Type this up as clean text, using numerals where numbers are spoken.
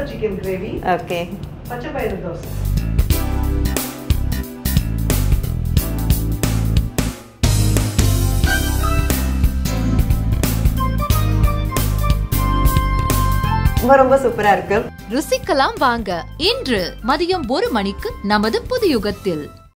chicken gravy. Okay. பச்சை பயிறு தோசை. ரொம்ப சூப்பரா இருக்கு. ருசிக்கலாம் வாங்க. இன்று மதியம் 1 மணிக்கு நமது புதுயுகத்தில்.